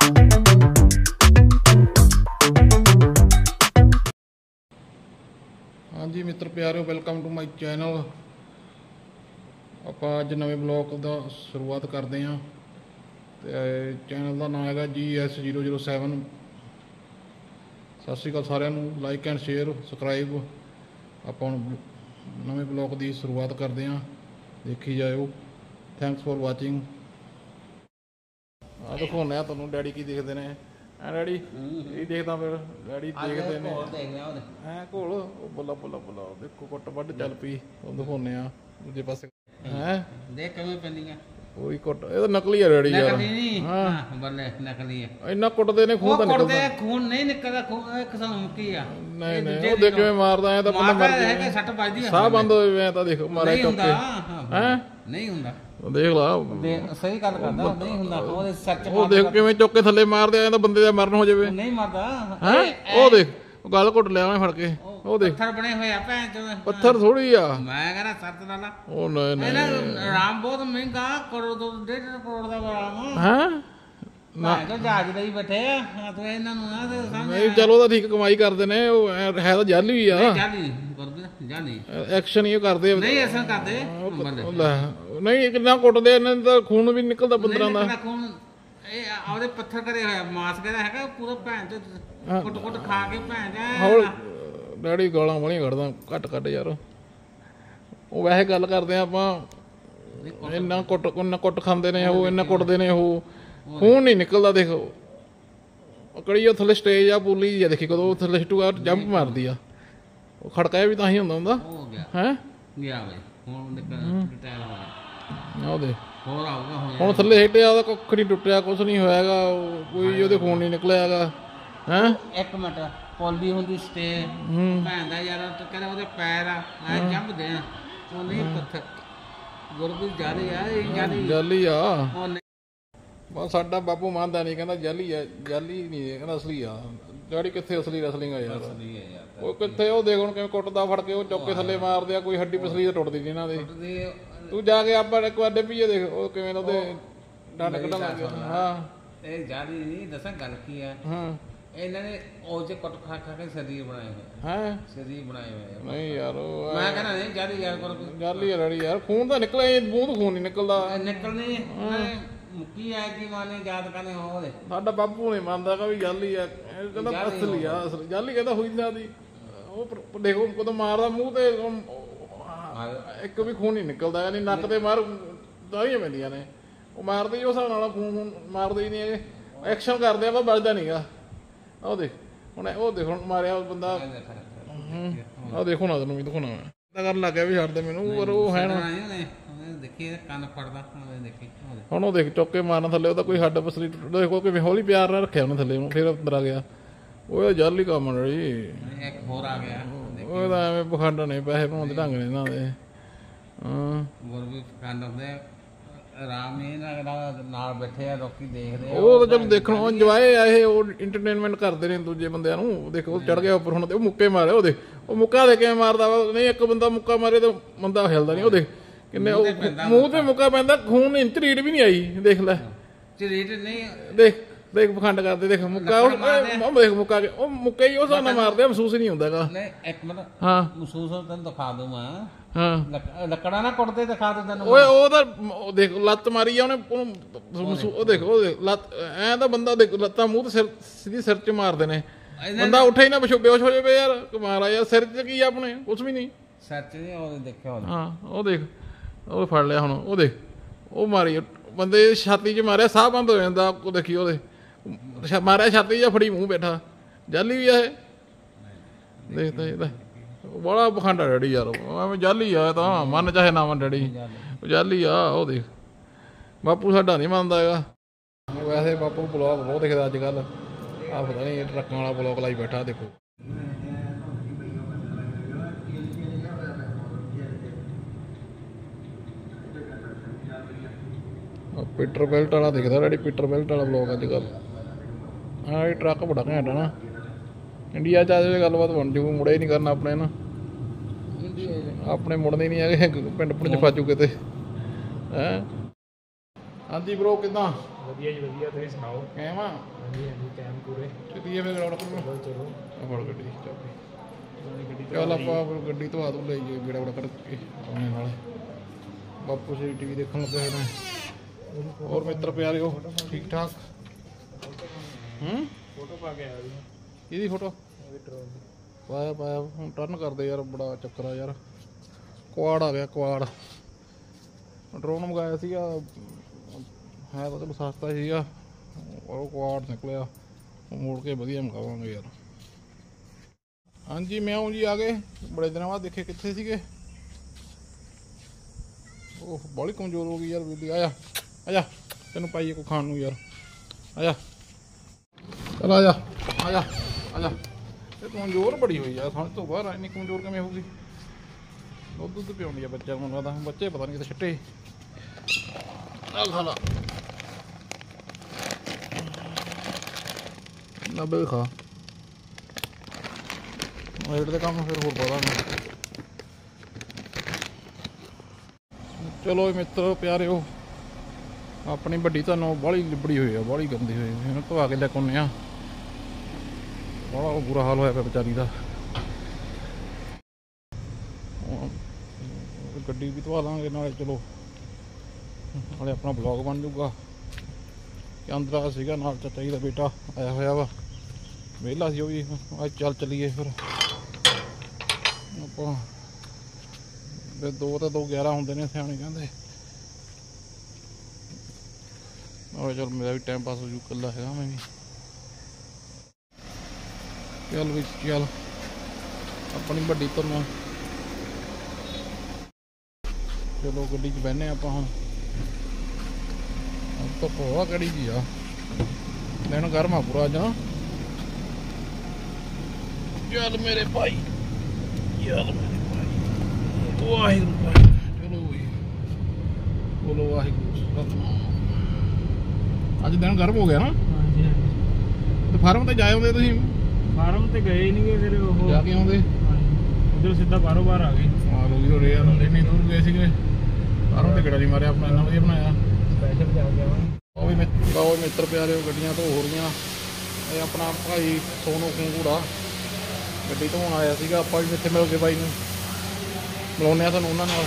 हाँ जी मित्र प्यारे, welcome to my channel. आप अज नवे ब्लॉग का शुरुआत करते हैं। तो चैनल का नाम है GS007। सत श्री अकाल सारिਆਂ ਨੂੰ, लाइक एंड शेयर सबसक्राइब। आप नवे ब्लॉग की शुरुआत करते हैं, देखी जाओ। Thanks for watching. आ दिखाने तुहानू डैडी की देखते हैं। डैडी ये देखता फिर डैडी देखते हैं घोल बुला बुला बुला देखो कुट वड्ड चल पई। दिखाने दूजे पासे है देख किवें पैंदियां कोई कुट ये तो नकली है डैडी यार। हां बल्ले नकली है। इन्ना कुटदे ने खून तो निकलदा खून नहीं निकलदा किसान मुक्की आ नहीं नहीं वो देख किवें मारदा है तो बंदा मर जाए सट बजदी है साह बंद होवे मैं तो देख मारे चौके हैं नहीं हुंदा देख ला सही गल करदा नहीं हुंदा ओदे सच ओ देख किवें चौके थल्ले मारदे आ तो बंदे दा मरण हो जावे नहीं मरदा हैं ओ देख गल घुट लिया फड़ के ओ देख पत्थर बने होए आ भैन चो पत्थर थोड़ी आ मैं कहना सत नाला ओ नहीं नहीं राम बहुत महंगा करोड़ 1.5 करोड़ दा राम हैं ना तो जहाज दे ही बैठे आ तो इन्हां नु ना नहीं चलो तो ठीक कमाई करदे ने ओ है तो जाली ही आ जाली करदे जाली एक्शन ही करदे नहीं ऐसा करदे नहीं कितना कुटदे इन्हां दा खून भी निकलदा 15 दा खून ए आवदे पत्थर करे होया मास करा हैगा पूरा भैन ते कुट कुट खा के भैन जा डैडी गालां वाली कड्डदा घट यार। ਉਹ ਵੈਸੇ ਗੱਲ ਕਰਦੇ ਆ ਆਪਾਂ ਇੰਨਾ ਕੁੱਟ ਖਾਂਦੇ ਨੇ ਉਹ ਇੰਨਾ ਕੁੱਟਦੇ ਨੇ ਉਹ ਖੂਨ ਨਹੀਂ ਨਿਕਲਦਾ। ਦੇਖੋ ਕੜੀ ਉਹ ਥੱਲੇ ਸਟੇਜ ਆ ਪੁਲੀ ਆ ਦੇਖੀ ਕਦੋਂ ਥੱਲੇ ਸਿੱਟੂ ਆ ਜੰਪ ਮਾਰਦੀ ਆ ਉਹ ਖੜਕਾ ਵੀ ਤਾਂ ਹੀ ਹੁੰਦਾ ਹੈ ਗਿਆ ਬਈ ਹੁਣ ਟਾਇਰ ਹੋ ਗਿਆ ਹੋਰ ਆਊਗਾ ਹੁਣ ਥੱਲੇ ਸਿੱਟਿਆ ਉਹਦਾ ਕੁੱਖ ਨਹੀਂ ਟੁੱਟਿਆ ਕੁਛ ਨਹੀਂ ਹੋਇਆਗਾ ਕੋਈ ਉਹਦੇ ਖੂਨ ਨਹੀਂ ਨਿਕਲਿਆਗਾ ਹੈ। ਇੱਕ ਮਿੰਟ ਪੌਲੀ ਹੁੰਦੀ ਸਟੇ ਭੈਣ ਦਾ ਯਾਰ ਕਹਿੰਦਾ ਉਹਦੇ ਪੈਰ ਆ ਐ ਜੰਪ ਦੇ ਉਹ ਨਹੀਂ ਪੱਥਰ ਗੁਰਬੀਰ ਜਾਲੀ ਆ ਜਾਲੀ ਆ ਬਸ ਸਾਡਾ ਬਾਪੂ ਮੰਨਦਾ ਨਹੀਂ ਕਹਿੰਦਾ ਜਾਲੀ ਆ ਜਾਲੀ ਨਹੀਂ ਕਹਿੰਦਾ ਅਸਲੀ ਆ। ਡੈਡੀ ਕਿੱਥੇ ਅਸਲੀ ਰਸਲਿੰਗ ਆ ਯਾਰ ਉਹ ਕਿੱਥੇ ਉਹ ਦੇਖ ਹੁਣ ਕਿਵੇਂ ਕੁੱਟਦਾ ਫੜ ਕੇ ਉਹ ਚੌਕੇ ਥੱਲੇ ਮਾਰਦੇ ਆ ਕੋਈ ਹੱਡੀ ਪਸਲੀ ਤਾਂ ਟੁੱਟਦੀ ਨਹੀਂ ਇਹਨਾਂ ਦੇ। ਤੂੰ ਜਾ ਕੇ ਆਪਾਂ ਇੱਕ ਵਾਰ ਡੱਬੀਏ ਦੇਖ ਉਹ ਕਿਵੇਂ ਉਹਦੇ ਡੰਡ ਕੱਢਣ ਲੱਗ ਗਿਆ। ਹਾਂ ਇਹ ਜਾਲੀ ਨਹੀਂ ਦੱਸਾਂ ਗੱਲ ਕੀ ਆ। ਹਾਂ ਇਹਨਾਂ ਨੇ ਉਹ ਜੇ ਕੁੱਟ ਖਾ ਕੇ ਸਰੀਰ ਬਣਾਏ ਹੋਏ ਹੈ ਸਰੀਰ ਬਣਾਏ ਹੋਏ ਨਹੀਂ ਯਾਰ ਮੈਂ ਕਹਿੰਦਾ ਨਹੀਂ ਜਾਲੀ ਯਾਰ ਜਾਲੀ ਰੜੀ ਯਾਰ ਖੂਨ ਤਾਂ ਨਿਕਲੇ ਮੂੰਹ ਖੂਨ ਨਹੀਂ ਨਿਕਲਦਾ ਨਿਕਲਣੀ ਮੁੱਕੀ ਆ ਕੀ ਮਾਨੇ ਯਾਦ ਕਰਨੇ ਹੋਵੇ ਸਾਡਾ ਬਾਪੂ ਨਹੀਂ ਮੰਨਦਾ ਕਿ ਵੀ ਜਾਲੀ ਆ ਕਹਿੰਦਾ ਅਸਲੀ ਆ ਜਾਲੀ ਕਹਿੰਦਾ ਹੋਈ ਜਾਂਦੀ ਉਹ ਦੇਖੋ ਕਦੋਂ ਮਾਰਦਾ ਮੂੰਹ ਤੇ ਇੱਕ ਵੀ ਖੂਨ ਨਹੀਂ ਨਿਕਲਦਾ ਯਾਨੀ ਨੱਕ ਤੇ ਮਾਰ ਦਾੜੀਆਂ ਪੈਂਦੀਆਂ ਨੇ ਉਹ ਮਾਰਦੇ ਉਸ ਹਿਸਾਬ ਨਾਲ ਖੂਨ ਮਾਰਦੇ ਹੀ ਨਹੀਂ ਹੈਗੇ ਐਕਸ਼ਨ ਕਰਦੇ ਆ ਪਰ ਬਚਦਾ ਨਹੀਂਗਾ। ਉਹ ਦੇਖ ਹੁਣ ਉਹ ਦੇਖ ਹੁਣ ਮਾਰਿਆ ਬੰਦਾ ਆਹ ਦੇਖੋ ਨਾ ਤੈਨੂੰ ਵੀ ਦਿਖਾਉਣਾ ਮੈਂ ਤਾਂ ਕਰਨ ਲੱਗ ਗਿਆ ਵੀ ਛੱਡ ਦੇ ਮੈਨੂੰ ਪਰ ਉਹ ਹੈ ਨਾ ਦੇਖੀ ਕੰਨ ਫੜਦਾ ਦੇਖੀ ਹੁਣ ਉਹ ਦੇਖ ਚੌਕੇ ਮਾਰਨ ਥੱਲੇ ਉਹਦਾ ਕੋਈ ਹੱਡ ਪਸਲੀ ਦੇਖੋ ਕਿਵੇਂ ਹੌਲੀ ਪਿਆਰ ਨਾਲ ਰੱਖਿਆ ਉਹਨੇ ਥੱਲੇ ਉਹਨੂੰ ਫਿਰ ਅੰਦਰ ਆ ਗਿਆ ਉਹ ਜਾਲੀ ਕੰਮ ਜੀ ਇੱਕ ਹੋਰ ਆ ਗਿਆ ਉਹਦਾ ਐਵੇਂ ਪਖੰਡ ਨੇ ਪੈਸੇ ਬਣਾਉਂਦੇ ਢੰਗ ਨੇ ਇਹਨਾਂ ਦੇ। ਹਾਂ ਹੋਰ ਵੀ ਪਖੰਡ ਹੁੰਦੇ ਆਰਾਮ ਹੀ ਨਾਲ ਬੈਠੇ ਆ ਲੋਕੀ ਦੇਖਦੇ ਆ ਉਹ ਤਾਂ ਚਲੋ ਦੇਖਣ ਇੰਜੋਏ ਆ ਇਹ ਉਹ ਇੰਟਰਟੇਨਮੈਂਟ ਕਰਦੇ ਨੇ ਦੂਜੇ ਬੰਦਿਆਂ ਨੂੰ। ਦੇਖੋ ਚੜ ਗਿਆ ਉੱਪਰ ਹੁਣ ਤੇ ਉਹ ਮੁੱਕੇ ਮਾਰੇ ਉਹਦੇ ਉਹ ਮੁੱਕਾ ਦੇ ਕਿਵੇਂ ਮਾਰਦਾ ਵਾ ਨਹੀਂ ਇੱਕ ਬੰਦਾ ਮੁੱਕਾ ਮਾਰੇ ਤਾਂ ਬੰਦਾ ਹਿਲਦਾ ਨਹੀਂ। ਉਹ ਦੇਖ ਕਿੰਨੇ ਮੂੰਹ ਤੇ ਮੁੱਕਾ ਪੈਂਦਾ ਖੂਨ ਇੰਚ ਰੀੜ ਵੀ ਨਹੀਂ ਆਈ ਦੇਖ ਲੈ ਰੀੜ ਨਹੀਂ ਦੇਖ ਦੇਖ ਪਖੰਡ ਕਰਦੇ ਦੇਖ ਮੁੱਕਾ ਉਹ ਦੇਖ ਮੁੱਕਾ ਉਹ ਮੁੱਕੇ ਹੀ ਉਹ ਸਾਨੂੰ ਮਾਰਦੇ ਮਹਿਸੂਸ ਨਹੀਂ ਹੁੰਦਾ ਗਾ। ਇੱਕ ਮਿੰਟ ਹਾਂ ਮਹਿਸੂਸ ਤੈਨੂੰ ਦਿਖਾ ਦੂੰ ਮੈਂ ਹਾਂ ਲੱਕੜਾਂ ਨਾ ਕੁੱਟਦੇ ਦਿਖਾ ਦੂੰ ਤੈਨੂੰ ਓਏ ਉਹ ਤਾਂ ਦੇਖ ਲੱਤ ਮਾਰੀ ਆ ਉਹਨੇ ਉਹ ਦੇਖ ਉਹ ਲੱਤ ਐਂ ਤਾਂ ਬੰਦਾ ਦੇਖ ਲੱਤਾਂ ਮੂੰਹ ਤੇ ਸਿਰ ਸਿੱਧੀ ਸਿਰ 'ਚ ਮਾਰਦੇ ਨੇ ਬੰਦਾ ਉੱਠੇ ਹੀ ਨਾ ਬੇਹੋਸ਼ ਹੋ ਜਾਵੇ ਯਾਰ ਕਮਾਲ ਆ ਯਾਰ ਸਿਰ 'ਚ ਕੀ ਆਪਣੇ ਕੁਛ ਵੀ ਨਹੀਂ ਸਿਰ 'ਚ ਨਹੀਂ ਉਹ ਦੇਖਿਆ ਹਾਂ ਉਹ ਦੇਖ ਉਹ ਫੜ ਲਿਆ ਹੁਣ ਉਹ ਦੇਖ ਉਹ ਮਾਰੀ ਬੰਦੇ ਛਾਤੀ 'ਚ ਮਾਰਿਆ ਸਾਹ ਬੰਦ ਹੋ ਜਾਂਦਾ ਉਹ ਦੇਖੀ ਉਹਦੇ ਮਾਰਿਆ ਛਾਤੀ ਜਾਂ ਫੜੀ ਮੂੰਹ ਬੈਠਾ ਜਾਲੀ ਵੀ ਆ ਇਹ ਦੇਖਦਾ ਇਹਦਾ ਬੜਾ ਪਖੰਡਾ ਡੈਡੀ ਯਾਰ ਐਵੇਂ ਜਾਲੀ ਆ ਤਾਂ ਮੰਨ ਚਾਹੇ ਨਾ ਮੰਨ ਡੈਡੀ ਜਾਲੀ ਆ। ਉਹ ਦੇਖ ਬਾਪੂ ਸਾਡਾ ਨਹੀਂ ਮੰਨਦਾ ਹੈਗਾ ਵੈਸੇ ਬਾਪੂ ਬਲੌਗ ਬਹੁਤ ਦੇਖਦਾ ਅੱਜ ਕੱਲ੍ਹ ਆਹ ਪਤਾ ਨਹੀਂ ਟਰੱਕਾਂ ਵਾਲਾ ਬਲੌਗ ਲਾਈ ਬੈਠਾ ਦੇਖੋ। ਪੀਟਰ ਬੈਲਟ ਵਾਲਾ ਦਿਖਦਾ ਡੈਡੀ ਪੀਟਰ ਬੈਲਟ ਵਾਲਾ ਬਲੌਗ ਅੱਜ ਕੱਲ੍ਹ। ਹਾਂ ਇਹ ਟਰੱਕ ਬੜਾ ਘੈਂਟ ਆ ਨਾ ਇੰਡੀਆ 'ਚ ਆ ਜਾਵੇ ਗੱਲਬਾਤ ਬਣ ਜੂ ਮੁੜੇ ਹੀ ਨਹੀਂ ਕਰਨਾ ਆਪਣੇ ਨਾ ਆਪਣੇ ਮੁੜਦੇ ਨਹੀਂ ਹੈਗੇ ਪਿੰਡ ਪੁੰਡ 'ਚ ਫਾਜੂ ਕਿਤੇ ਹੈਂ। ਹਾਂਜੀ ਬਰੋ ਕਿੱਦਾਂ ਵਧੀਆ ਜੀ ਵਧੀਆ, ਤੁਸੀਂ ਸੁਣਾਓ? ਕੈਮ ਆ? ਹਾਂਜੀ ਹਾਂਜੀ ਟਾਈਮ ਪੂਰੇ। ਚੱਲੀਏ ਫਿਰ ਰੌਣਕ ਨੂੰ। ਚਲੋ ਫੜ ਗੱਡੀ ਚੱਲਦੀ। ਗੱਡੀ ਚੱਲ ਆਪਾਂ ਫਿਰ ਗੱਡੀ ਧਵਾ ਧੂ ਲਈ ਗਏ ਗੇੜਾ ਗੂੜਾ ਕਰਕੇ ਆਪਣੇ ਨਾਲ। ਬਾਪੂ ਜੀ ਟੀਵੀ ਦੇਖਣ ਲੱਗੇ ਹੋਏ ਨੇ। ਹੋਰ ਮਿੱਤਰ ਪਿਆਰਿਓ ਠੀਕ ਠਾਕ? ਫੋਟੋ ਪਾ ਕੇ ਆਇਆ ਜੀ। ਇਹਦੀ ਫੋਟੋ ਪਾਇਆ ਪਾਇਆ। ਹੁਣ ਟਰਨ ਕਰਦੇ ਯਾਰ, ਬੜਾ ਚੱਕਰ ਆ ਯਾਰ। ਕੁਆੜ ਆ ਗਿਆ ਕੁਆੜ। ਡਰੋਨ ਮੰਗਾਇਆ ਸੀਗਾ, ਹੈ ਤਾਂ ਚਲੋ ਸਸਤਾ ਸੀਗਾ, ਉਹ ਕੁਆੜ ਨਿਕਲਿਆ। ਮੋੜ ਕੇ ਵਧੀਆ ਮੰਗਾਵਾਂਗੇ ਯਾਰ। ਹਾਂਜੀ ਮੈਂ ਜੀ ਆ ਗਏ, ਬੜੇ ਦਿਨਾਂ ਬਾਅਦ ਦੇਖੇ, ਕਿੱਥੇ ਸੀਗੇ? ਉਹ ਬਾਹਲੀ ਕਮਜ਼ੋਰ ਹੋ ਗਈ ਯਾਰ ਬੀਬੀ। ਆਜਾ ਆਜਾ, ਤੈਨੂੰ ਪਾਈਏ ਕੋ ਖਾਣ ਨੂੰ ਯਾਰ। ਆਜਾ ਚਲ ਆਜਾ ਆਜਾ ਆਜਾ। ਇਹ ਕਮਜ਼ੋਰ ਬੜੀ ਹੋਈ ਯਾਰ, ਸਮਝ ਤੋਂ ਬਾਹਰ। ਇੰਨੀ ਕਮਜ਼ੋਰ ਕਿਵੇਂ ਹੋਊਗੀ? ਦੁੱਧ ਦੁੱਧ ਪਿਆਉਂਦੀ ਆ ਬੱਚਿਆਂ ਨੂੰ, ਲੱਗਦਾ ਹੁਣ ਬੱਚੇ ਪਤਾ ਨਹੀਂ ਕਿਤੇ ਛਿੱਟੇ। ਆ ਖਾ ਲਾ ਨਾ ਬੇ ਖਾ। ਰੇਟ ਦੇ ਕੰਮ ਫਿਰ ਹੋਰ ਪਤਾ ਨਹੀਂ। ਚਲੋ ਮਿੱਤਰ ਪਿਆਰਿਓ, ਆਪਣੀ ਵੱਡੀ ਤੁਹਾਨੂੰ ਬਾਹਲੀ ਲਿਬੜੀ ਹੋਈ ਆ, ਬਾਹਲੀ ਗੰਦੀ ਹੋਈ। ਇਹਨੂੰ ਧਵਾ ਕੇ ਲੈ ਕੇ ਆਉਂਦੇ ਆ। ਬੜਾ ਬੁਰਾ ਹਾਲ ਹੋਇਆ ਪਿਆ ਵਿਚਾਰੀ ਦਾ। ਗੱਡੀ ਵੀ ਧਵਾ ਲਾਂਗੇ ਨਾਲੇ, ਚਲੋ ਨਾਲੇ ਆਪਣਾ ਬਲੌਗ ਬਣ ਜਾਊਗਾ। ਚੰਦਰਾ ਸੀਗਾ ਨਾਲ, ਚਾਚਾ ਜੀ ਦਾ ਬੇਟਾ ਆਇਆ ਹੋਇਆ ਵਾ, ਵਿਹਲਾ ਸੀ ਉਹ ਵੀ। ਅੱਜ ਚੱਲ ਚੱਲੀਏ ਫਿਰ ਆਪਾਂ। 2 ਤੇ 2 11 ਹੁੰਦੇ ਨੇ ਸਿਆਣੇ ਕਹਿੰਦੇ। ਨਾਲੇ ਚਲ ਮੇਰਾ ਵੀ ਟਾਈਮ ਪਾਸ ਹੋ ਜੂ, ਇਕੱਲਾ ਹੈਗਾ ਮੈਂ ਵੀ। ਚੱਲ ਵੀ ਚੱਲ ਆਪਣੀ ਵੱਡੀ ਤੁਹਾਨੂੰ। ਚਲੋ ਗੱਡੀ 'ਚ ਬਹਿੰਦੇ ਆਪਾਂ ਹੁਣ। ਤਾਂ ਪਵਾ ਕਿਹੜੀ ਜੀ ਆ, ਦਿਨ ਗਰਮ ਆ ਪੂਰਾ ਅੱਜ। ਚੱਲ ਮੇਰੇ ਭਾਈ, ਚੱਲ ਮੇਰੇ ਭਾਈ, ਵਾਹਿਗੁਰੂ ਭਾਈ। ਚਲੋ ਜੀ ਬੋਲੋ ਵਾਹਿਗੁਰੂ ਸਤਿਨਾਮ। ਅੱਜ ਦਿਨ ਗਰਮ ਹੋ ਗਿਆ ਨਾ। ਹਾਂਜੀ ਹਾਂਜੀ। ਤੇ ਫਾਰਮ ਤੇ ਜਾਏ ਆਉਂਦੇ ਤੁਸੀਂ? ਫਾਰਮ ਤੇ ਗਏ ਨਹੀਂ ਗੇ, ਫਿਰ ਉਹ ਜਾ ਕੇ ਆਉਂਦੇ ਉਧਰ ਸਿੱਧਾ ਬਾਹਰੋਂ ਬਾਹਰ ਆ ਗਏ। ਹਾਂ ਰੋਈ ਹੋ ਰਹੇ ਯਾਰ, ਇੰਨੀ ਦੂਰ ਗਏ ਸੀਗੇ। ਫਾਰਮ ਤੇ ਗੇੜਾ ਨਹੀਂ ਮਾਰਿਆ ਆਪਣਾ, ਇੰਨਾ ਵਧੀਆ ਬਣਾਇਆ। ਸਪੈਸ਼ਲ ਜਾ ਕੇ ਆਵਾਂਗੇ। ਉਹ ਵੀ ਮਿੱਤਰ ਪਿਆਰਿਓ, ਗੱਡੀਆਂ ਧੋ ਹੋ ਰਹੀਆਂ। ਇਹ ਆਪਣਾ ਭਾਈ ਸੋਨੂ ਕੁੰਗੂੜਾ ਗੱਡੀ ਧੋਣ ਆਇਆ ਸੀਗਾ। ਆਪਾਂ ਵੀ ਇੱਥੇ ਮਿਲ ਗਏ ਬਾਈ ਨੂੰ, ਮਿਲਾਉਂਦੇ ਆ ਤੁਹਾਨੂੰ ਉਹਨਾਂ ਨਾਲ।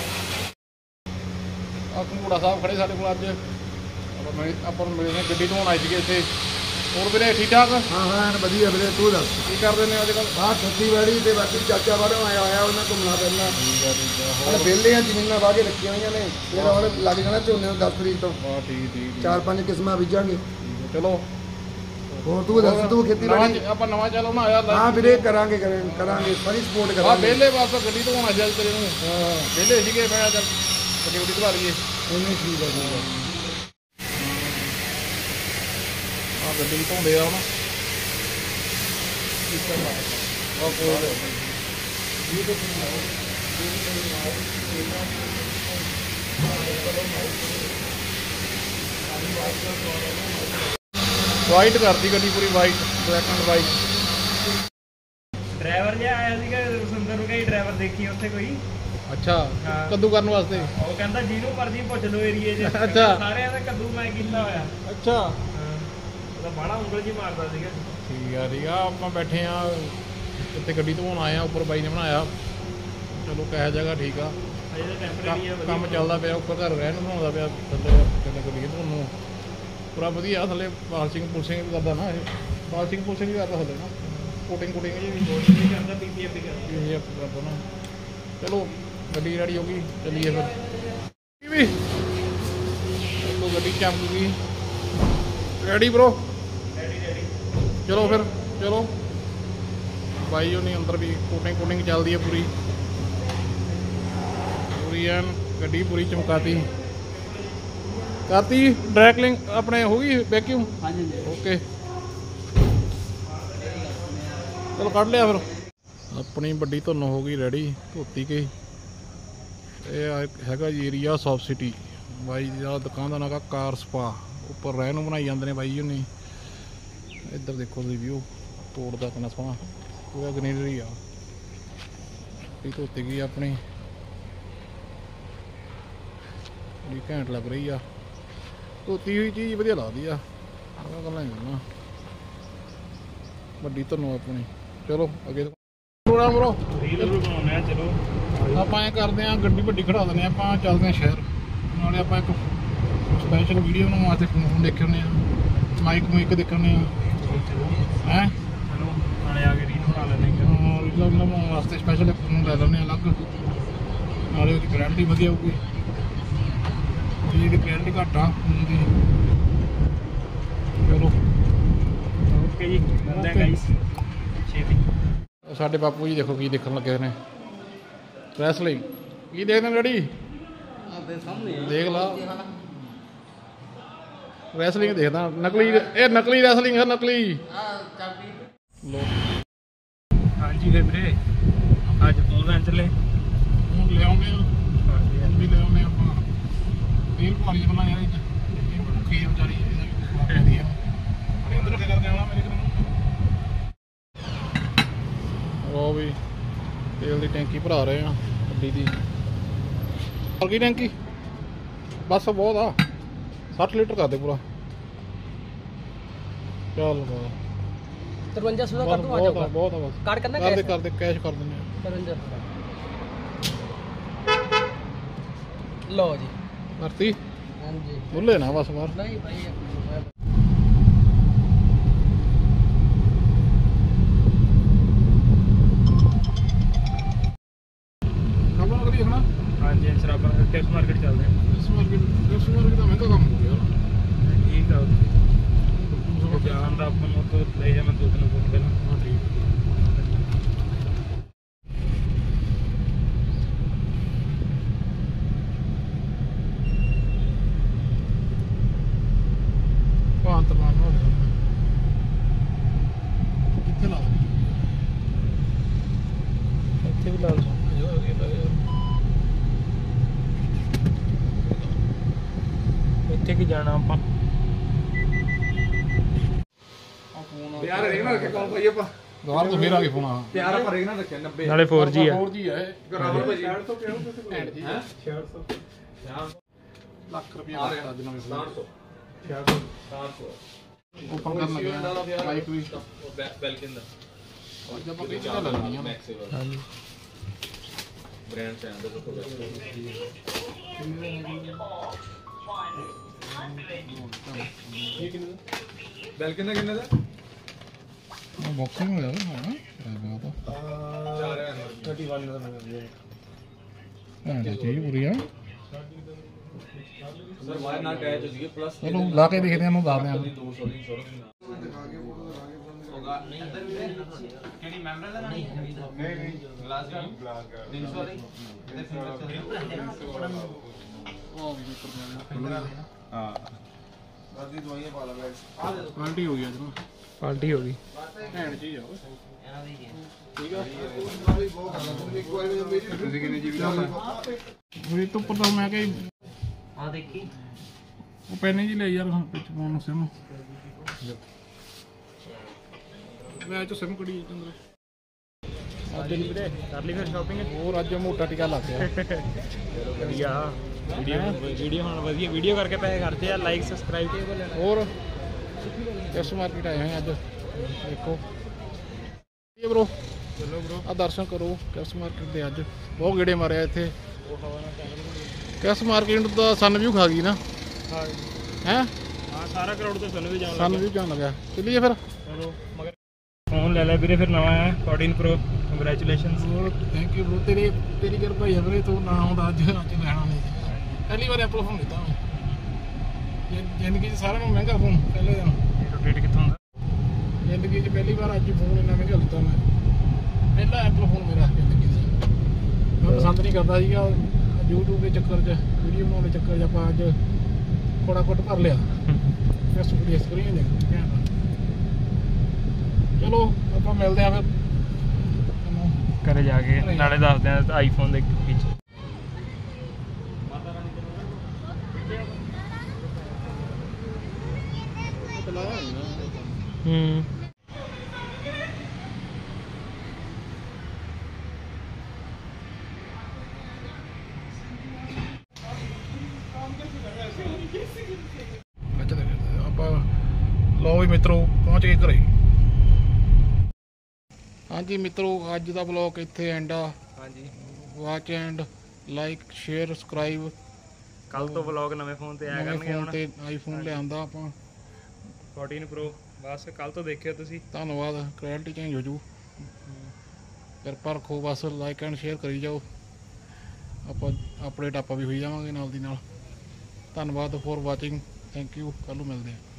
ਆਹ ਕੁੰਗੂੜਾ ਸਾਹਿਬ ਖੜੇ ਸਾਡੇ ਕੋਲ ਅੱਜ। ਆਪਾਂ ਨੂੰ ਮਿਲੇ ਨੇ, ਗੱਡੀ ਧੋਣ ਆਏ ਸੀਗੇ ਇੱਥੇ। ਹੋਰ ਵੀਰੇ ਠੀਕ ਠਾਕ? ਹਾਂ ਹਾਂ ਵਧੀਆ ਵੀਰੇ, ਤੂੰ ਦੱਸ ਕੀ ਕਰਦੇ ਨੇ ਅੱਜ ਕੱਲ੍ਹ? ਬਾਹਰ ਖੇਤੀਬਾੜੀ ਤੇ ਬਾਕੀ ਚਾਚਾ ਬਾਹਰੋਂ ਆਇਆ ਹੋਇਆ, ਉਹਨਾਂ ਘੁੰਮਣਾ ਫਿਰਨਾ। ਠੀਕ ਆ ਠੀਕ ਆ। ਹੁਣ ਵਿਹਲੇ ਆ, ਜ਼ਮੀਨਾਂ ਵਾਹ ਕੇ ਰੱਖੀਆਂ ਹੋਈਆਂ ਨੇ। ਫਿਰ ਹੁਣ ਲੱਗ ਜਾਣਾ ਝੋਨੇ ਨੂੰ 10 ਤਰੀਕ ਤੋਂ। ਹਾਂ ਠੀਕ ਠੀਕ 4-5 ਕਿਸਮਾਂ ਬੀਜਾਂਗੇ। ਚਲੋ ਹੋਰ ਤੂੰ ਦੱਸ, ਤੂੰ ਖੇਤੀਬਾੜੀ? ਆਪਾਂ ਨਵਾਂ ਚੈਨਲ ਬਣਾਇਆ। ਹਾਂ ਵੀਰੇ ਕਰਾਂਗੇ ਕਰਾਂਗੇ, ਸਾਰੀ ਸਪੋਰਟ ਹਾਂ ਕਰਾਂਗੇ। ਵਿਹਲੇ ਬਸ ਗੱਡੀ ਧੋਣ ਅੱਜ ਤੇਰੇ ਨੂੰ। ਵਿਹਲੇ ਸੀਗੇ, ਮੈਂ ਚੱਲ ਗੱਡੀ ਗੁੱਡੀ ਧਵਾ ਲਈਏ। ਨਹੀਂ ਠੀਕ ਹੈ ਠੀਕ ਹੈ। ਆਹ ਗੱਡੀ ਵੀ ਧੋਂਦੇ ਆ ਹੁਣ। ਵਾਈਟ ਕਰਤੀ ਗੱਡੀ ਪੂਰੀ, white, black and white. Driver ਜਿਹਾ ਆਇਆ ਸੀਗਾ ਸੁੰਦਰ ਨੂੰ, ਕਹੀ ਡਰਾਈਵਰ ਦੇਖੀ ਉੱਥੇ ਕੋਈ। ਅੱਛਾ ਹਾਂ। ਕੱਦੂ ਕਰਨ ਵਾਸਤੇ? ਉਹ ਕਹਿੰਦਾ ਜਿਹਨੂੰ ਮਰਜ਼ੀ ਪੁੱਛ ਲਓ ਏਰੀਏ 'ਚ। ਅੱਛਾ। ਸਾਰਿਆਂ ਦਾ ਕੱਦੂ ਮੈਂ ਕੀਤਾ ਹੋਇਆ। ਅੱਛਾ ਉਹਦਾ ਬਾਹਲਾ ਉਂਗਲ ਜੀ ਮਾਰਦਾ ਸੀਗਾ। ਠੀਕ ਆ ਠੀਕ ਆ। ਆਪਾਂ ਬੈਠੇ ਆ ਇੱਥੇ, ਗੱਡੀ ਧੋਣ ਆਏ ਆ। ਉੱਪਰ ਬਾਈ ਨੇ ਬਣਾਇਆ, ਚਲੋ ਕਹਿ ਜਗ੍ਹਾ ਠੀਕ ਆ। ਅਜੇ ਤਾਂ ਟੈਂਪਰੇਰੀ ਆ, ਕੰਮ ਚੱਲਦਾ ਪਿਆ। ਉੱਪਰ ਘਰ ਰਹਿਣ ਨੂੰ ਬਣਾਉਂਦਾ ਪਿਆ, ਥੱਲੇ ਗੱਡੀ ਧੋਣ ਨੂੰ ਪੂਰਾ ਵਧੀਆ। ਥੱਲੇ ਪਾਲਸਿੰਗ ਪੁਲਸਿੰਗ ਵੀ ਕਰਦਾ ਨਾ, ਇਹ ਪਾਲਸਿੰਗ ਪੁਲਸਿੰਗ ਵੀ ਕਰਦਾ ਥੱਲੇ ਨਾ, ਕੋਟਿੰਗ ਕੁਟਿੰਗ ਜੀ ਵੀ ਕਰਦਾ, ਪੀਪੀਐਫ ਵੀ ਕਰਦਾ। ਇਹ ਕਰਦਾ ਨਾ। ਚਲੋ ਗੱਡੀ ਰੈਡੀ ਹੋ ਗਈ, ਚੱਲੀਏ ਫਿਰ। ਵੀ ਦੇਖੋ ਗੱਡੀ ਚਮਕ ਗਈ। Ready bro? ਚਲੋ ਫਿਰ ਚਲੋ। ਬਾਈ ਉਹਨੇ ਅੰਦਰ ਵੀ ਕੋਟਿੰਗ ਕੁਟਿੰਗ ਚੱਲਦੀ ਹੈ ਪੂਰੀ ਪੂਰੀ ਐਨ। ਗੱਡੀ ਪੂਰੀ ਚਮਕਾਤੀ ਕਰਤੀ। ਡਰੈਕਲਿੰਗ ਆਪਣੇ ਹੋ ਗਈ ਵੈਕਿਊਮ? ਹਾਂਜੀ ਓਕੇ ਚਲੋ ਕੱਢ ਲਿਆ ਫਿਰ। ਆਪਣੀ ਵੱਡੀ ਧੁੰਨ ਹੋ ਗਈ ਰੈਡੀ, ਧੋਤੀ ਗਈ। ਇਹ ਹੈਗਾ ਜੀ ਏਰੀਆ ਸੌਫ ਸਿਟੀ। ਬਾਈ ਦਾ ਦੁਕਾਨ ਦਾ ਨਾਂ ਕਾਰ ਸਪਾ। ਉੱਪਰ ਰਹਿਣ ਨੂੰ ਬਣਾਈ ਜਾਂਦੇ ਨੇ ਬਾਈ ਉਹਨੇ। ਇੱਧਰ ਦੇਖੋ ਤੁਸੀਂ ਵਿਊ, ਤੋੜ ਦਾ ਕਿੰਨਾ ਸੋਹਣਾ, ਪੂਰਾ ਗਰੀਨਰੀ ਆ। ਇਹ ਧੋਤੀ ਗਈ ਆਪਣੀ, ਬੜੀ ਘੈਂਟ ਲੱਗ ਰਹੀ ਆ। ਧੋਤੀ ਹੋਈ ਚੀਜ਼ ਵਧੀਆ ਲੱਗਦੀ ਆ ਉਹ ਗੱਲਾਂ ਹੀ ਨਾ ਵੱਡੀ ਤੁਹਾਨੂੰ ਆਪਣੀ। ਚਲੋ ਅੱਗੇ ਪ੍ਰੋਗਰਾਮ ਕਰੋ ਰੀਲ ਬਣਾਉਣਾ ਚਲੋ ਆਪਾਂ ਐਂ ਕਰਦੇ ਆਂ ਗੱਡੀ ਵੱਡੀ ਖੜਾ ਦਿੰਦੇ ਆਪਾਂ ਚੱਲਦੇ ਆਂ ਸ਼ਹਿਰ ਨਾਲੇ ਆਪਾਂ ਇੱਕ ਸਪੈਸ਼ਲ ਵੀਡੀਓ ਨੂੰ ਵਾਸਤੇ ਫੋਨ ਦੇਖਣੇ ਆ ਮਾਈਕ ਦੇਖਣੇ ਆ ਹੈਂ ਚਲੋ ਨਾਲੇ ਆ ਕੇ ਰੀਲ ਬਣਾ ਲੈਂਦੇ ਹਾਂ ਰੀਲਾਂ ਬਣਾਉਣ ਵਾਸਤੇ ਸਪੈਸ਼ਲ ਫੋਨ ਲੈ ਲੈਂਦੇ ਆ ਅਲੱਗ ਨਾਲੇ ਉਹਦੀ ਕੁਆਲਿਟੀ ਵਧੀਆ ਹੋਊਗੀ ਇਹਦੀ ਕੁਆਲਿਟੀ ਘੱਟ ਆ ਫੋਨ ਦੀ। ਚਲੋ ਓਕੇ ਜੀ ਮਿਲਦੇ ਆ ਗਾਈਸ ਛੇਤੀ। ਸਾਡੇ ਬਾਪੂ ਜੀ ਦੇਖੋ ਕੀ ਦੇਖਣ ਲੱਗੇ ਨੇ ਰੈਸਲਿੰਗ ਕੀ ਦੇਖਦੇ ਨੇ ਡੈਡੀ ਆਪਦੇ ਸਾਹਮਣੇ ਦੇਖ ਲਾ ਰੈਸਲਿੰਗ ਦੇਖਦਾ ਨਕਲੀ ਇਹ ਨਕਲੀ ਰੈਸਲਿੰਗ ਹੈ ਨਕਲੀ ਲੋ ਹਾਂਜੀ ਫਿਰ ਵੀਰੇ ਅੱਜ ਫੋਨ ਲੈਣ ਚੱਲੇ ਹੁਣ ਲਿਆਉਂਦੇ ਆ ਹਾਂਜੀ ਵੀ ਲਿਆਉਂਦੇ ਆਪਾਂ ਤੇਲ ਪਾਣੀ ਬਣਾ ਯਾਰ ਇਹ ਕੀ ਵਿਚਾਰੀ ਇਹਦੀ ਆ ਅੰਦਰ ਕੀ ਕਰਦੇ ਆਉਣਾ ਮੇਰੇ ਕੋਲ ਉਹ ਵੀ ਤੇਲ ਦੀ ਟੈਂਕੀ ਭਰਾ ਰਹੇ ਆ ਗੱਡੀ ਦੀ ਹੋਰ ਕੀ ਟੈਂਕੀ ਬਸ ਬਹੁਤ ਆ 60 ਲੀਟਰ ਕਰਦੇ ਪੂਰਾ ਚੱਲ ਬਾ 53 ਕਰ ਦੂੰ ਆ ਜਾਊਗਾ ਬਹੁਤ ਆ ਬਸ ਕਾਰਡ ਕਰਨਾ ਕੈਸ਼ ਕਰਦੇ ਕੈਸ਼ ਕਰ ਦਿੰਦੇ ਆ 53 ਲਓ ਜੀ ਕਰਤੀ ਹਾਂਜੀ ਮੁੱਲੇ ਨਾ ਬਸ ਬਾਹਰ ਨਹੀਂ ਭਾਈ ਕੰਮ ਕਰੀ ਦੇਖਣਾ ਹਾਂਜੀ ਸਰਾਬਾ ਟੈਕਸ ਮਾਰਕੀਟ ਚੱਲਦੇ ਆ ਇਸ ਮਾਰਕੀਟ ਦਾ ਮਹਿੰਗਾ ਕੰਮ ਹੋ ਗਿਆ ਠੀਕ ਆ ਜਾਨ ਦਾ ਆਪਾਂ ਨੂੰ ਤੋਂ ਲੈ ਜਾ ਮੈਂ ਦੋ ਦਿਨ ਫੋਨ ਪਹਿਲਾਂ ਹਾਂ ਠੀਕ ਭਾਂਤ ਮਾਰ ਹੋ ਕਿੱਥੇ ਲਾ ਇੱਥੇ ਵੀ ਲਾ ਲਓ ਇੱਥੇ ਕੀ ਜਾਣਾ ਆਪਾਂ ਪਿਆਰ ਰੇਗ ਨਾ ਰੱਖੇ ਕੌਣ ਭਾਈ ਆਪਾਂ ਦੁਬਾਰਾ ਤੋਂ ਫੇਰ ਆ ਕੇ ਫੋਨ ਆ ਪਿਆਰ ਆਪਾਂ ਰੇਗ ਨਾ ਰੱਖਿਆ 90 ਨਾਲੇ 4G ਆ 4G ਹੈ ਬਰਾਬਰ ਭਾਜੀ ਤੋਂ ਕਿਹੜਾ ਤੁਸੀਂ ਐਡ ਜੀ 600 ਲੱਖ ਰੁਪਏ ਦਾ ਅੱਜ ਨਵੇਂ 700 ਓਪਨ ਕਰਨ ਲੱਗੇ ਬਾਈਕ ਵੀ ਬੈਲਕਿਨ ਦਾ ਅੱਜ ਆਪਾਂ ਕਿਹੜੀ ਦਾ ਲੈਣੀ ਆ ਹਾਂਜੀ ਬ੍ਰਾਂਡ ਸੇ ਆਂਦਾ ਤੋਂ ਬੈਲਕਿਨ ਦਾ ਕਿੰਨੇ ਦਾ ਬਾਕਸਿੰਗ ਹੋਇਆ ਨਾ ਹਾਂ 31 ਦਾ ਮਿਲ ਹਾਂ ਚੀਜ਼ ਪੂਰੀ ਆ ਸਰ ਵਾਇਰ ਨਾਲ ਅਟੈਚ ਹੋ ਜੀਏ ਪਲੱਸ ਚਲੋ ਲਾ ਕੇ ਦੇਖਦੇ ਆ ਨੂੰ ਦੱਸਦੇ ਆ 200 ਦੀ ਇੰਸ਼ੋਰੈਂਸ ਦਿਖਾ ਕੇ ਫੋਟੋ ਲਗਾ ਕੇ ਹੋਗਾ ਨਹੀਂ ਅੰਦਰ ਵੀ ਕਿਹੜੀ ਮੈਮਰੀ ਦਾ ਨਹੀਂ ਨਹੀਂ ਗਲਾਸ ਗਾਰਡ 300 ਦੀ ਇਹਦੇ ਫਿੰਗਰ ਹਾਂ ਆਦੀ ਦਵਾਈਆਂ ਪਾ ਲਾ ਬੈਠ ਆ ਦੇ ਕੁਆਲਿਟੀ ਹੋ ਗਈ ਅੱਜ ਨਾ ਪਾਰਟੀ ਹੋ ਗਈ ਭੈਣ ਚੀਜ਼ ਆ ਠੀਕ ਆ ਇੱਕ ਵਾਰ ਮੇਰੀ ਤੁਸੀਂ ਕਿੰਨੇ ਜੀਬੀ ਦਾ ਵੀ ਤੋਂ ਪਤਾ ਮੈਂ ਕਿ ਆ ਦੇਖੀ ਉਹ ਪੈਨੇ ਜੀ ਲੈ ਯਾਰ ਵਿੱਚ ਫੋਨ ਨੂੰ ਸਿਮ ਮੈਂ ਚ ਸਿਮ ਕੜੀ ਚੰਦਰ ਅੱਜ ਨਹੀਂ ਵੀਰੇ ਕਰ ਲਈ ਫਿਰ ਸ਼ਾਪਿੰਗ ਹੋਰ ਅੱਜ ਮੋਟਾ ਟਿਕਾ ਲੱਗ ਗਿਆ ਵਧੀਆ ਵੀਡੀਓ ਹੁਣ ਵਧੀਆ ਵੀਡੀਓ ਕਰਕੇ ਪੈਸੇ ਖਰਚੇ ਆ ਲਾਈਕ ਸਬਸਕ੍ਰਾਈਬ ਤੇ ਬੋਲਣਾ ਹੋਰ ਇਸ ਮਾਰਕੀਟ ਆਏ ਹੋਏ ਅੱਜ ਦੇਖੋ ਇਹ ਬ్రో ਚਲੋ ਬ్రో ਆ ਦਰਸ਼ਨ ਕਰੋ ਕਿਸ ਮਾਰਕੀਟ ਦੇ ਅੱਜ ਬਹੁਤ ਗੇੜੇ ਮਾਰਿਆ ਇੱਥੇ ਕਿਸ ਮਾਰਕੀਟ ਦਾ ਸਨ ਵਿਊ ਖਾ ਗਈ ਨਾ ਹਾਂ ਹੈ ਹਾਂ ਸਾਰਾ ਕਰਾਊਡ ਤੋਂ ਸਾਨੂੰ ਵੀ ਜਾਣ ਸਨ ਵਿਊ ਜਾਣ ਲੱਗਾ ਚੱਲੀਏ ਫਿਰ ਚਲੋ ਮਗਰ ਫੋਨ ਲੈ ਲੈ ਵੀਰੇ ਫਿਰ ਨਵਾਂ ਹੈ 14 Pro ਕੰਗ੍ਰੈਚੁਲੇਸ਼ਨਸ ਹੋਰ ਥੈਂਕ ਯੂ ਬ్రో ਤੇਰੀ ਕਿਰਪਾ ਹੀ ਹੈ ਵੀਰੇ ਤੂੰ ਨਾ ਆਉਂਦਾ ਅੱਜ ਲੈਣਾ ਨਹੀਂ ਪਹਿਲੀ ਵਾਰ ਐਪਲ ਫੋਨ ਲਿੱਤਾ ਮੈਂ ਜ਼ਿੰਦਗੀ 'ਚ ਸਾਰਿਆਂ ਨੂੰ ਮਹਿੰਗਾ ਫੋਨ ਪਹਿਲੇ ਦਿਨ ਰੋਟੇਟ ਕਿੱਥੋਂ ਹੁੰਦਾ ਜ਼ਿੰਦਗੀ 'ਚ ਪਹਿਲੀ ਵਾਰ ਅੱਜ ਫੋਨ ਇੰਨਾ ਮਹਿੰਗਾ ਲਿੱਤਾ ਮੈਂ ਪਹਿਲਾ ਐਪਲ ਫੋਨ ਮੇਰਾ ਜ਼ਿੰਦਗੀ 'ਚ ਮੈਂ ਪਸੰਦ ਨਹੀਂ ਕਰਦਾ ਸੀਗਾ YouTube ਦੇ ਚੱਕਰ 'ਚ ਵੀਡੀਓ ਬਣਾਉਣ ਦੇ ਚੱਕਰ 'ਚ ਆਪਾਂ ਅੱਜ ਕੋੜਾ ਕੁੱਟ ਭਰ ਲਿਆ ਇਸ ਵੀਡੀਓ ਸਕਰੀਨ ਦੇਖ ਚਲੋ ਆਪਾਂ ਮਿਲਦੇ ਆ ਫਿਰ ਘਰੇ ਜਾ ਕੇ ਨਾਲੇ ਦੱਸਦੇ ਆ ਆਈਫੋਨ ਦੇ ਵਿੱਚ ਹੂੰ ਮਿੱਤਰੋ ਪਹੁੰਚ ਗਏ ਘਰੇ। ਹਾਂਜੀ ਮਿੱਤਰੋ ਅੱਜ ਦਾ ਵਲੌਗ ਇੱਥੇ ਐਂਡ ਆ। ਹਾਂਜੀ watch and like share subscribe. ਕੱਲ ਤੋਂ ਵਲੌਗ ਨਵੇਂ ਫੋਨ ਤੇ ਆਇਆ ਕਰਨਗੇ। ਫੋਨ ਤੇ ਆਈਫੋਨ ਲਿਆਂਦਾ ਆਪਾਂ 14 Pro ਬਸ ਕੱਲ ਤੋਂ ਦੇਖਿਓ ਤੁਸੀਂ। ਧੰਨਵਾਦ। ਕੁਆਲਿਟੀ ਚੇਂਜ ਹੋ ਜੂ, ਕਿਰਪਾ ਰੱਖੋ ਬਸ। ਲਾਈਕ ਐਂਡ ਸ਼ੇਅਰ ਕਰੀ ਜਾਓ, ਆਪਾਂ ਅਪਡੇਟ ਆਪਾਂ ਵੀ ਹੋਈ ਜਾਵਾਂਗੇ ਨਾਲ ਦੀ ਨਾਲ। ਧੰਨਵਾਦ ਫੋਰ ਵਾਚਿੰਗ, ਥੈਂਕ ਯੂ। ਕੱਲ੍ਹ ਨੂੰ ਮਿਲਦੇ ਹਾਂ।